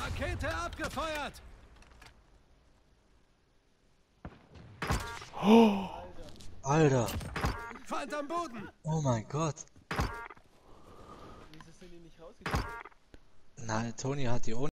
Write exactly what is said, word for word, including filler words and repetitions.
Rakete abgefeuert! Oh, Alter. Feind am Boden! Oh mein Gott. Wieso sind die nicht rausgekommen? Nein, Toni hat die ohne